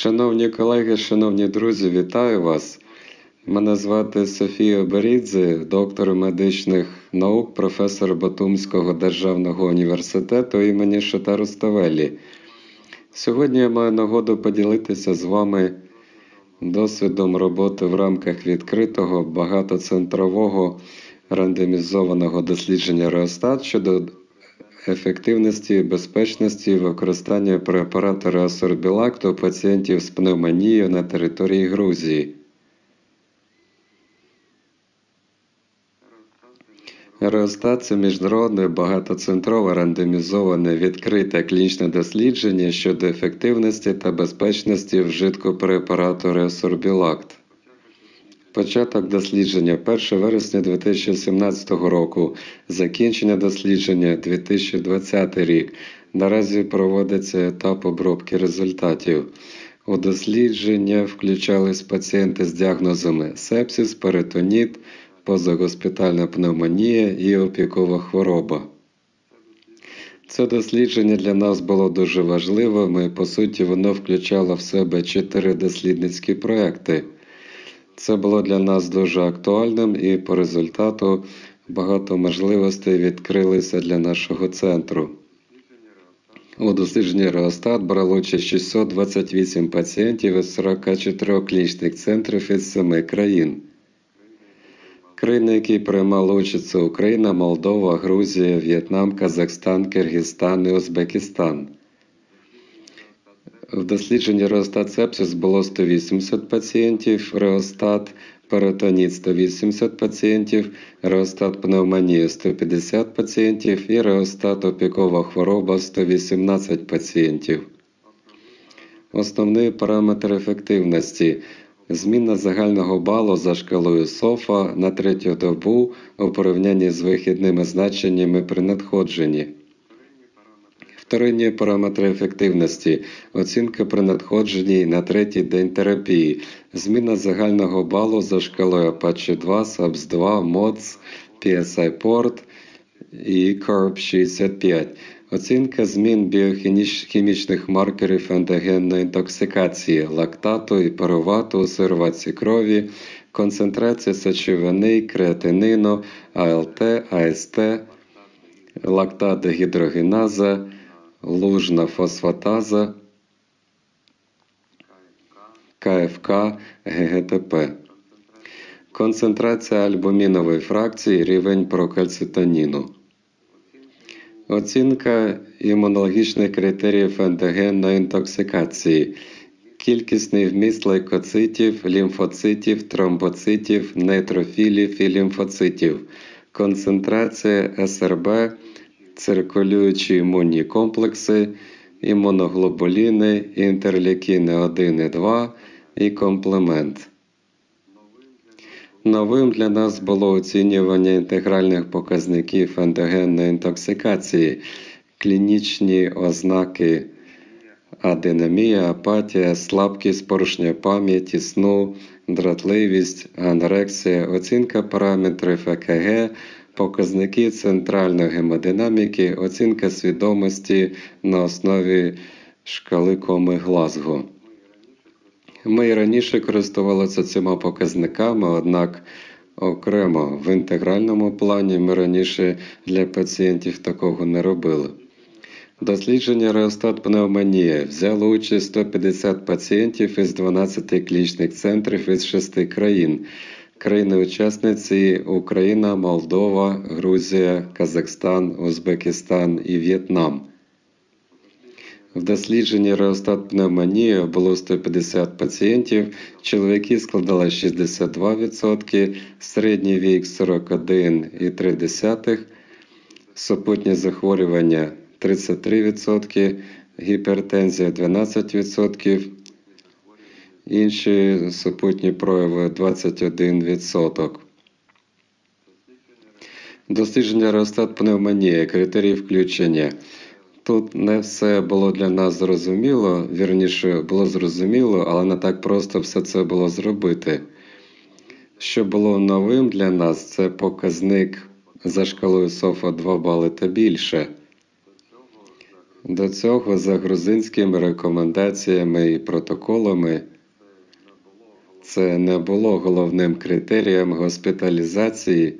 Шановні колеги, шановні друзі, вітаю вас! Мене звати Софія Берідзе, доктор медичних наук, професор Батумського державного університету імені Шота Руставелі. Сьогодні я маю нагоду поділитися з вами досвідом роботи в рамках відкритого багатоцентрового рандомізованого дослідження Реостат щодо ефективності і безпечності використання препарату Реосорбілакт у пацієнтів з пневмонією на території Грузії. Реостат – це міжнародне багатоцентрове рандомізоване відкрите клінічне дослідження щодо ефективності та безпечності вжитку препарату Реосорбілакт. Початок дослідження 1 вересня 2017 року, закінчення дослідження 2020 рік. Наразі проводиться етап обробки результатів. У дослідження включались пацієнти з діагнозами сепсис, перитоніт, позагоспітальна пневмонія і опікова хвороба. Це дослідження для нас було дуже важливим і, по суті, воно включало в себе 4 дослідницькі проекти. Це було для нас дуже актуальним і по результату багато можливостей відкрилися для нашого центру. У дослідженні Реостат брало участь 628 пацієнтів із 44 клінічних центрів із 7 країн. Країни, які приймали участь, це Україна, Молдова, Грузія, В'єтнам, Казахстан, Киргизстан і Узбекистан. В дослідженні Реостат сепсис було 180 пацієнтів, Реостат перитоніт 180 пацієнтів, Реостат пневмонія 150 пацієнтів і Реостат опікова хвороба 118 пацієнтів. Основний параметр ефективності – зміна загального балу за шкалою СОФа на третю добу у порівнянні з вихідними значеннями при надходженні. Вторинні параметри ефективності – оцінка при надходженні на третій день терапії, зміна загального балу за шкалою Apache 2, SAPS-2, MODS, PSI-PORT і CORB-65, оцінка змін біохімічних маркерів ендогенної інтоксикації, лактату і пирувату у сироватці крові, концентрація сечовини, креатинину, АЛТ, АСТ, лактат-дегідрогеназа, лужна фосфатаза, КФК, ГГТП. Концентрація альбумінової фракції, рівень прокальцитоніну. Оцінка імунологічних критеріїв ендогенної інтоксикації. Кількісний вміст лейкоцитів, лімфоцитів, тромбоцитів, нейтрофілів і лімфоцитів. Концентрація СРБ, циркулюючі імунні комплекси, імуноглобуліни, інтерлейкіни 1 і 2 і комплемент. Новим для нас було оцінювання інтегральних показників ендогенної інтоксикації, клінічні ознаки адинамія, апатія, слабкість, порушення пам'яті, сну, дратливість, анорексія, оцінка параметрів ЕКГ, показники центральної гемодинаміки, оцінка свідомості на основі шкали Коми-Глазго. Ми і раніше користувалися цими показниками, однак окремо в інтегральному плані ми раніше для пацієнтів такого не робили. Дослідження Реостат пневмонія. Взяло участь 150 пацієнтів із 12 клінічних центрів із 6 країн. Країни-учасниці – Україна, Молдова, Грузія, Казахстан, Узбекистан і В'єтнам. В дослідженні Реостат пневмонія було 150 пацієнтів, чоловіки складали 62%, середній вік 41,3%, супутні захворювання 33%, гіпертензія 12%, інші супутні прояви 21%. Дослідження Реостат пневмонія, критерії включення. Тут не все було для нас зрозуміло, вірніше було зрозуміло, але не так просто все це було зробити. Що було новим для нас, це показник за шкалою СОФа 2 бали та більше. До цього за грузинськими рекомендаціями і протоколами це не було головним критерієм госпіталізації.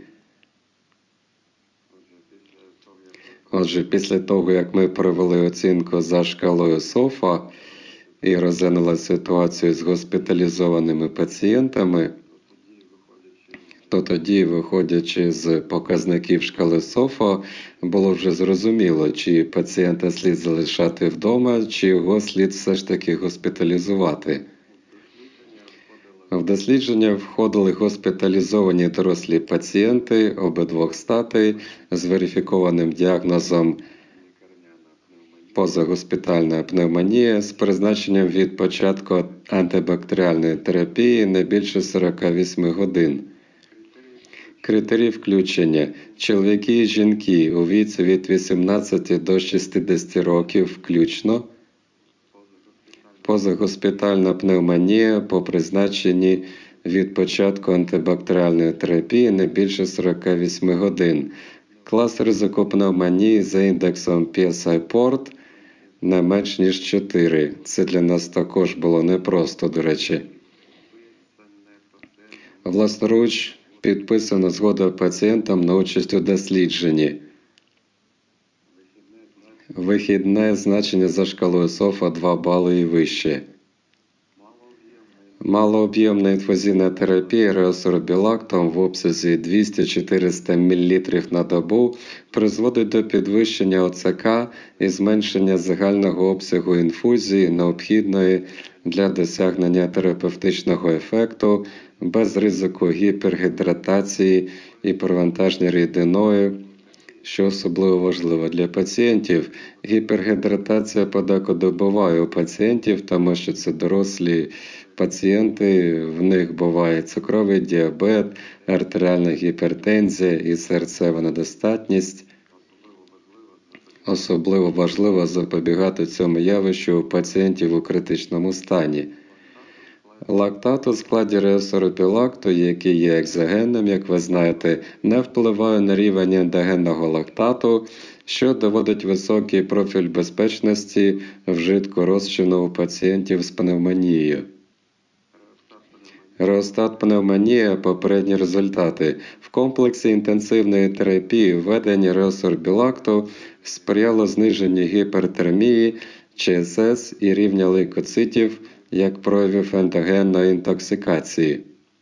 Отже, після того, як ми провели оцінку за шкалою СОФА і розглянули ситуацію з госпіталізованими пацієнтами, то тоді, виходячи з показників шкали СОФА, було вже зрозуміло, чи пацієнта слід залишати вдома, чи його слід все ж таки госпіталізувати. В дослідження входили госпіталізовані дорослі пацієнти обидвох статей з верифікованим діагнозом позагоспітальна пневмонія з призначенням від початку антибактеріальної терапії не більше 48 годин. Критерії включення – чоловіки і жінки у віці від 18 до 60 років включно, позагоспітальна пневмонія по призначенні від початку антибактеріальної терапії не більше 48 годин. Клас ризику пневмонії за індексом PSI-PORT не менш ніж 4. Це для нас також було непросто, до речі. Власноруч підписана згода пацієнтам на участь у дослідженні. Вихідне значення за шкалою СОФА 2 бали і вище. Малооб'ємна інфузійна терапія реосорбілактом в обсязі 200-400 мл на добу призводить до підвищення ОЦК і зменшення загального обсягу інфузії, необхідної для досягнення терапевтичного ефекту без ризику гіпергідратації і перевантаження рідиною, що особливо важливо для пацієнтів. Гіпергідратація подекуди буває у пацієнтів, тому що це дорослі пацієнти, в них буває цукровий діабет, артеріальна гіпертензія і серцева недостатність. Особливо важливо запобігати цьому явищу у пацієнтів у критичному стані. Лактат у складі реосорбілакту, який є екзогенним, як ви знаєте, не впливає на рівень ендогенного лактату, що доводить високий профіль безпечності вжитку розчину у пацієнтів з пневмонією. Реостат пневмонія – попередні результати. В комплексі інтенсивної терапії введення реосорбілакту сприяло зниженню гіпертермії, ЧСС і рівня лейкоцитів як проявів ендогенної інтоксикації.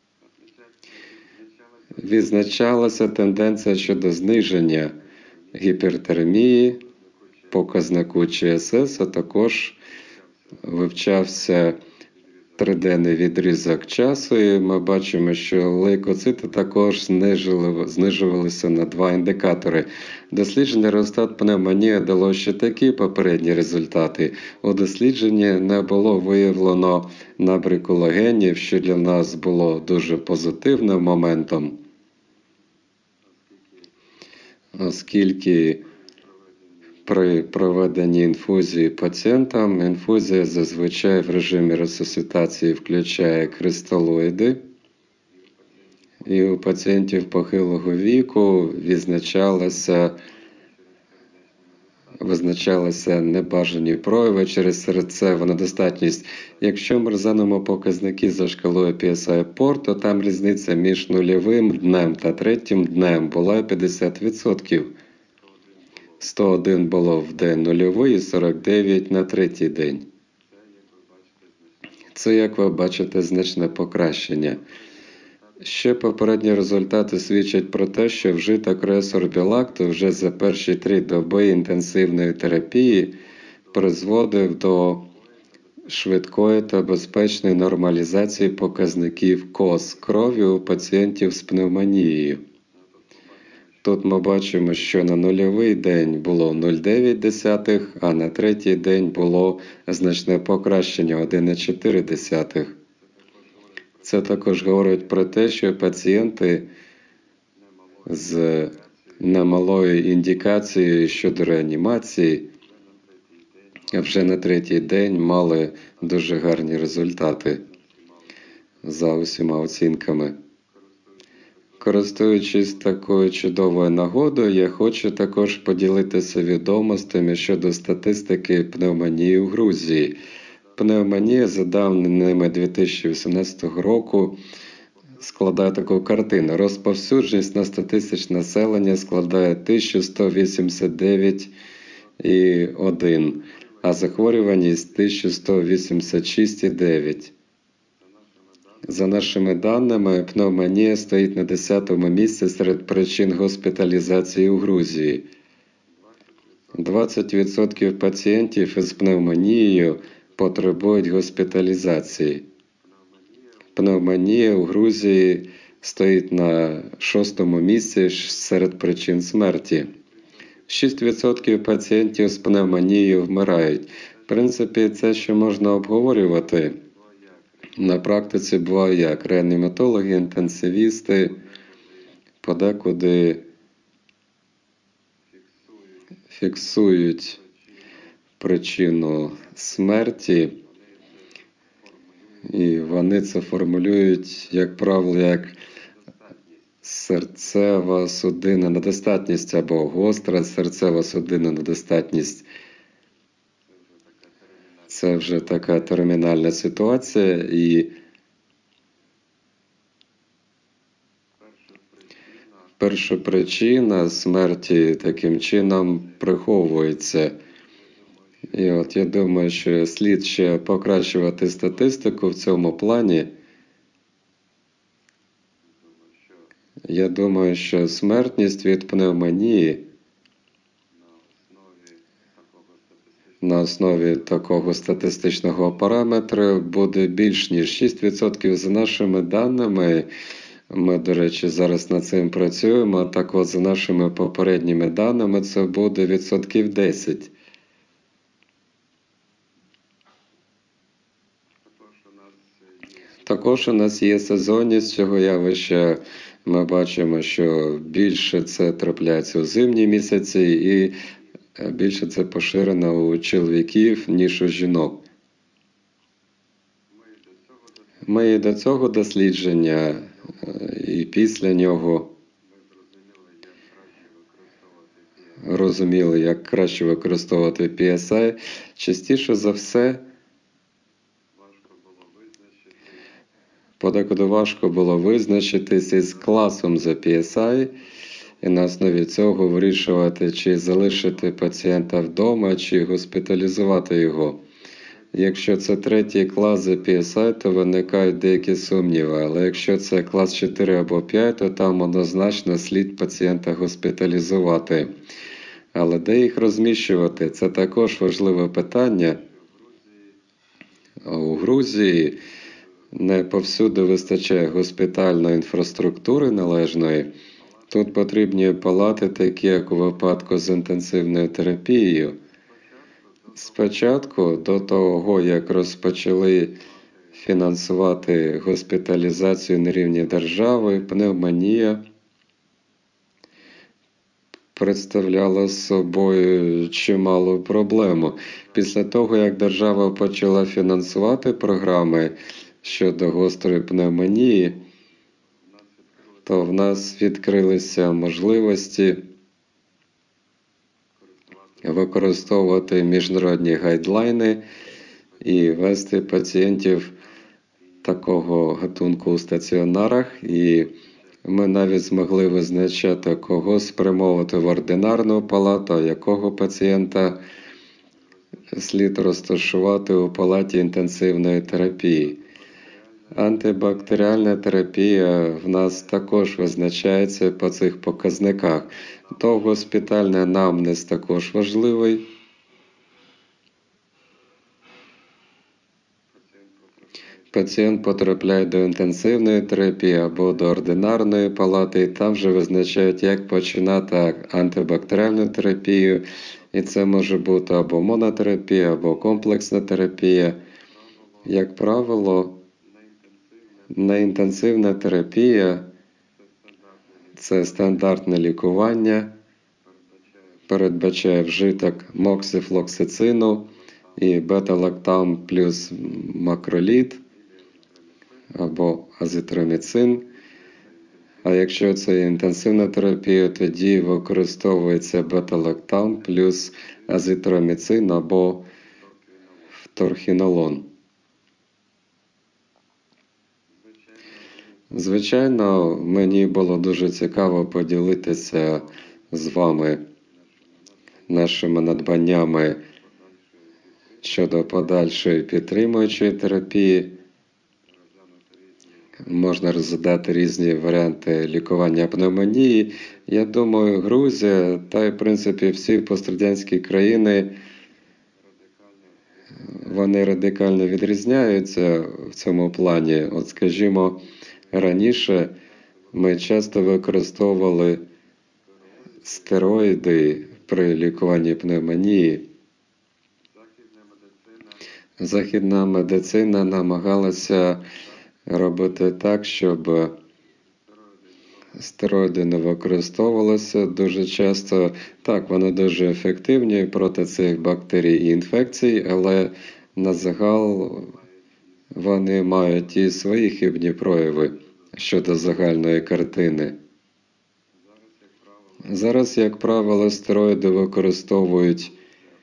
Відзначалася тенденція щодо зниження гіпертермії, показнику ЧСС, а також вивчався триденний відрізок часу, і ми бачимо, що лейкоцити також знижувалися на 2 індикатори. Дослідження реостат пневмонія дало ще такі попередні результати. У дослідженні не було виявлено набряку легенів, що для нас було дуже позитивним моментом, оскільки при проведенні інфузії пацієнтам, інфузія зазвичай в режимі ресуситації включає кристалоїди, і у пацієнтів похилого віку визначалися небажані прояви через серцеву недостатність. Якщо ми розглянемо показники за шкалою PSI-PORT, то там різниця між нульовим днем та третім днем була 50%. 101 було в день нульовий і 49 на третій день. Це, як ви бачите, значне покращення. Ще попередні результати свідчать про те, що вжиток реосорбілакту вже за перші 3 доби інтенсивної терапії призводив до швидкої та безпечної нормалізації показників КОЗ крові у пацієнтів з пневмонією. Тут ми бачимо, що на нульовий день було 0,9, а на третій день було значне покращення 1,4. Це також говорить про те, що пацієнти з немалою індикацією щодо реанімації вже на третій день мали дуже гарні результати за усіма оцінками. Користуючись такою чудовою нагодою, я хочу також поділитися відомостями щодо статистики пневмонії у Грузії. Пневмонія, за даними 2018 року, складає таку картину. Розповсюдженість на 100 тисяч населення складає 1189,1, а захворюваність 1186,9. За нашими даними, пневмонія стоїть на 10-му місці серед причин госпіталізації у Грузії. 20% пацієнтів із пневмонією потребують госпіталізації. Пневмонія у Грузії стоїть на 6-му місці серед причин смерті. 6% пацієнтів з пневмонією вмирають. В принципі, це ще можна обговорювати. На практиці буває як реаніматологи, інтенсивісти подекуди фіксують причину смерті, і вони це формулюють, як правило, як серцева судинна недостатність або гостра серцева судинна недостатність. Це вже така термінальна ситуація, і перша причина смерті таким чином приховується. І от я думаю, що слід ще покращувати статистику в цьому плані. Я думаю, що смертність від пневмонії на основі такого статистичного параметру буде більш ніж 6%. За нашими даними, ми, до речі, зараз над цим працюємо, так от за нашими попередніми даними це буде 10%. Також у нас є сезонність цього явища. Ми бачимо, що більше це трапляється у зимні місяці і більше це поширено у чоловіків, ніж у жінок. Ми і до цього дослідження, і після нього розуміли, як краще використовувати PSI. Частіше за все, подекуди важко було визначитись із класом за PSI, і на основі цього вирішувати, чи залишити пацієнта вдома, чи госпіталізувати його. Якщо це третій клас за PSI, то виникають деякі сумніви, але якщо це клас 4 або 5, то там однозначно слід пацієнта госпіталізувати. Але де їх розміщувати? Це також важливе питання. У Грузії не повсюди вистачає госпітальної інфраструктури належної. Тут потрібні палати, такі як у випадку з інтенсивною терапією. Спочатку, до того, як розпочали фінансувати госпіталізацію на рівні держави, пневмонія представляла собою чималу проблему. Після того, як держава почала фінансувати програми щодо гострої пневмонії, то в нас відкрилися можливості використовувати міжнародні гайдлайни і вести пацієнтів такого гатунку у стаціонарах. І ми навіть змогли визначати, кого спрямовувати в ординарну палату, а якого пацієнта слід розташувати у палаті інтенсивної терапії. Антибактеріальна терапія в нас також визначається по цих показниках. То госпітальний анамнез також важливий. Пацієнт потрапляє до інтенсивної терапії або до ординарної палати, і там вже визначають, як починати антибактеріальну терапію. І це може бути або монотерапія, або комплексна терапія. Як правило, неінтенсивна терапія – це стандартне лікування, передбачає вжиток моксифлоксацину і бета-лактам плюс макролід або азитроміцин. А якщо це інтенсивна терапія, тоді використовується бета-лактам плюс азитроміцин або вторхінолон. Звичайно, мені було дуже цікаво поділитися з вами нашими надбаннями щодо подальшої підтримуючої терапії. Можна розглядати різні варіанти лікування пневмонії. Я думаю, Грузія та й, в принципі, всі пострадянські країни, вони радикально відрізняються в цьому плані. От, скажімо, раніше ми часто використовували стероїди при лікуванні пневмонії. Західна медицина намагалася робити так, щоб стероїди не використовувалися дуже часто. Так, вони дуже ефективні проти цих бактерій і інфекцій, але на загал вони мають і свої хибні прояви щодо загальної картини. Зараз, як правило, стероїди використовують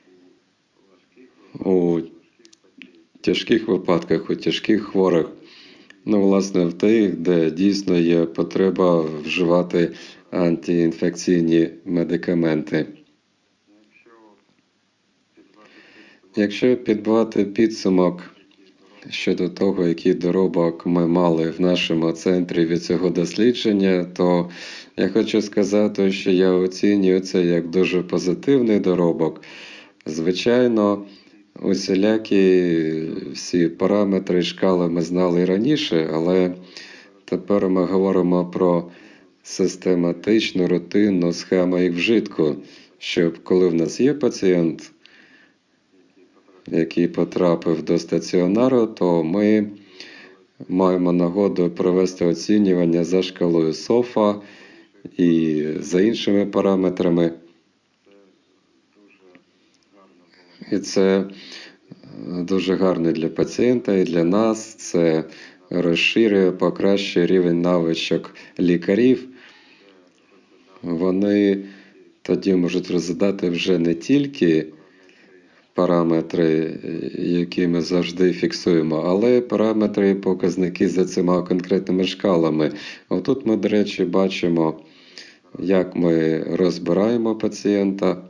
у тяжких випадках, у тяжких хворих. Власне, в тих, де дійсно є потреба вживати антиінфекційні медикаменти. Якщо підбивати підсумок щодо того, який доробок ми мали в нашому центрі від цього дослідження, то я хочу сказати, що я оцінюю це як дуже позитивний доробок. Звичайно, усілякі всі параметри і шкали ми знали і раніше, але тепер ми говоримо про систематичну, рутинну схему їх вжитку, щоб коли в нас є пацієнт, який потрапив до стаціонару, то ми маємо нагоду провести оцінювання за шкалою СОФа і за іншими параметрами. І це дуже гарно для пацієнта і для нас. Це розширює, покращує рівень навичок лікарів. Вони тоді можуть розглядати вже не тільки параметри, які ми завжди фіксуємо, але параметри і показники за цими конкретними шкалами. Отут ми, до речі, бачимо, як ми розбираємо пацієнта.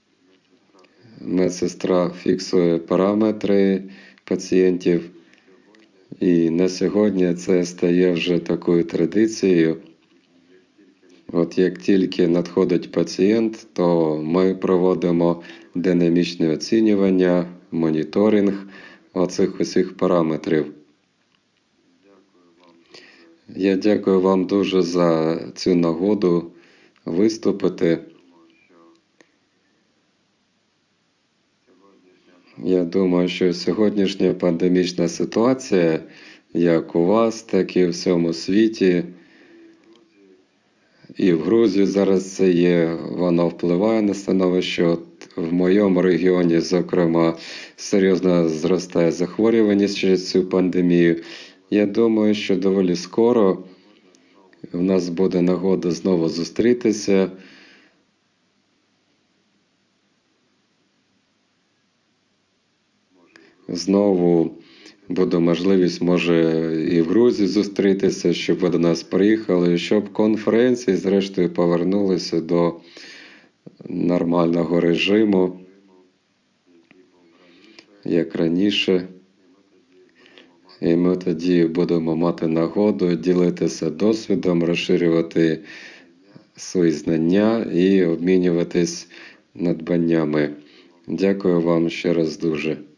Медсестра фіксує параметри пацієнтів, і на сьогодні це стає вже такою традицією. От як тільки надходить пацієнт, то ми проводимо динамічне оцінювання, моніторинг оцих усіх параметрів. Я дякую вам дуже за цю нагоду виступити. Я думаю, що сьогоднішня пандемічна ситуація, як у вас, так і в всьому світі, і в Грузії зараз це є, воно впливає на становище. От в моєму регіоні, зокрема, серйозно зростає захворюваність через цю пандемію. Я думаю, що доволі скоро в нас буде нагода знову зустрітися. Знову буде можливість, може, і в Грузії зустрітися, щоб ви до нас приїхали, щоб конференції, зрештою, повернулися до нормального режиму, як раніше. І ми тоді будемо мати нагоду ділитися досвідом, розширювати свої знання і обмінюватись надбаннями. Дякую вам ще раз дуже.